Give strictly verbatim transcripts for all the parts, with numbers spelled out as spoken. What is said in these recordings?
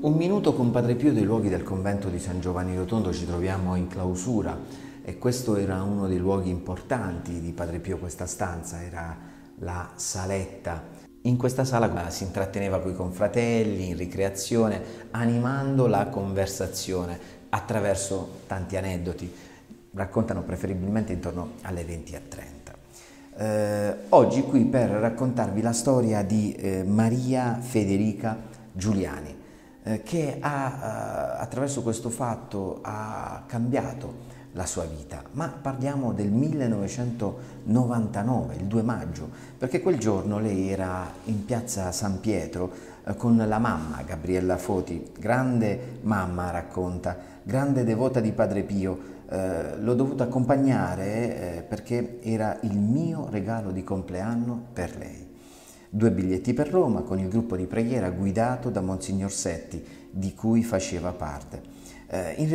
Un minuto con Padre Pio dei luoghi del convento di San Giovanni Rotondo. Ci troviamo in clausura e questo era uno dei luoghi importanti di Padre Pio. Questa stanza era la saletta. In questa sala si intratteneva coi confratelli, in ricreazione, animando la conversazione attraverso tanti aneddoti. Raccontano preferibilmente intorno alle venti e trenta. Eh, oggi qui per raccontarvi la storia di eh, Maria Federica Giuliani, che ha, attraverso questo fatto ha cambiato la sua vita, ma parliamo del millenovecentonovantanove, il due maggio, perché quel giorno lei era in piazza San Pietro eh, con la mamma Gabriella Foti, grande mamma, racconta, grande devota di Padre Pio. Eh, l'ho dovuta accompagnare eh, perché era il mio regalo di compleanno per lei. Due biglietti per Roma con il gruppo di preghiera guidato da Monsignor Setti, di cui faceva parte. Eh, in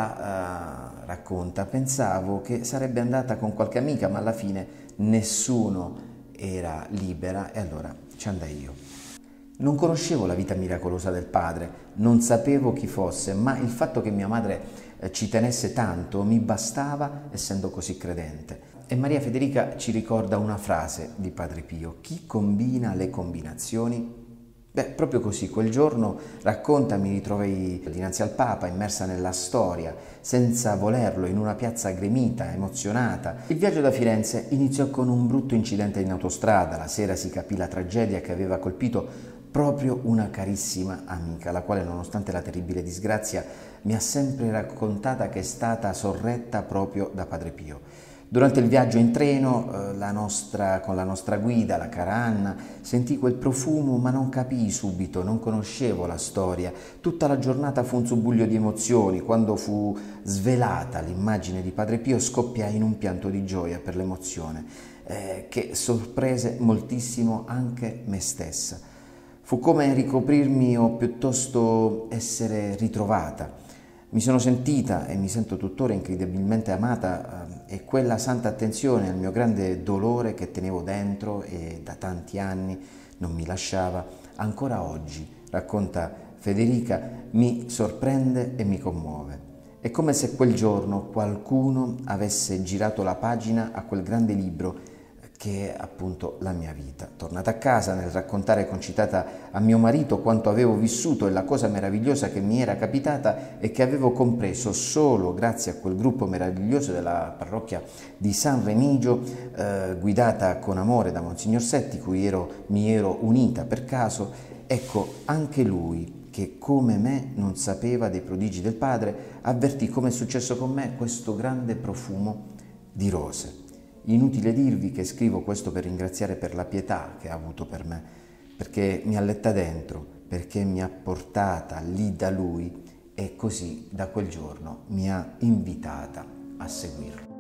realtà, eh, racconta, pensavo che sarebbe andata con qualche amica, ma alla fine nessuno era libera e allora ci andai io. Non conoscevo la vita miracolosa del padre, non sapevo chi fosse, ma il fatto che mia madre eh, ci tenesse tanto mi bastava, essendo così credente. E Maria Federica ci ricorda una frase di Padre Pio: chi combina le combinazioni? Beh, proprio così, quel giorno, racconta, mi ritrovai dinanzi al Papa, immersa nella storia, senza volerlo, in una piazza gremita, emozionata. Il viaggio da Firenze iniziò con un brutto incidente in autostrada. La sera si capì la tragedia che aveva colpito proprio una carissima amica, la quale, nonostante la terribile disgrazia, mi ha sempre raccontata che è stata sorretta proprio da Padre Pio. Durante il viaggio in treno, eh, la nostra, con la nostra guida, la cara Anna, sentì quel profumo ma non capii subito, non conoscevo la storia. Tutta la giornata fu un subbuglio di emozioni. Quando fu svelata l'immagine di Padre Pio scoppiai in un pianto di gioia per l'emozione, eh, che sorprese moltissimo anche me stessa. Fu come ricoprirmi o piuttosto essere ritrovata. Mi sono sentita e mi sento tuttora incredibilmente amata eh, e quella santa attenzione al mio grande dolore che tenevo dentro e da tanti anni non mi lasciava, ancora oggi, racconta Federica, mi sorprende e mi commuove. È come se quel giorno qualcuno avesse girato la pagina a quel grande libro che è appunto la mia vita. Tornata a casa, nel raccontare concitata a mio marito quanto avevo vissuto e la cosa meravigliosa che mi era capitata e che avevo compreso solo grazie a quel gruppo meraviglioso della parrocchia di San Remigio, eh, guidata con amore da Monsignor Setti, cui ero, mi ero unita per caso, ecco, anche lui, che come me non sapeva dei prodigi del Padre, avvertì, come è successo con me, questo grande profumo di rose. Inutile dirvi che scrivo questo per ringraziare per la pietà che ha avuto per me, perché mi ha letta dentro, perché mi ha portata lì da lui e così da quel giorno mi ha invitata a seguirlo.